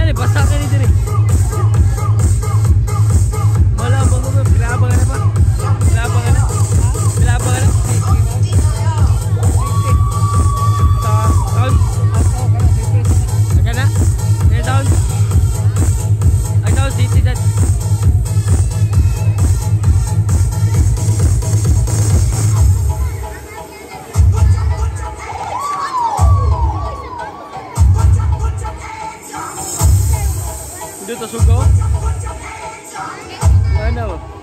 ni basah kan ni tadi. Malam bangun bila abang ada apa? Bila abang ada? Bila abang ada? Tahun. Akan nak? Ini tahun. Aku tahu sih dah. Dia tak suka. Mana?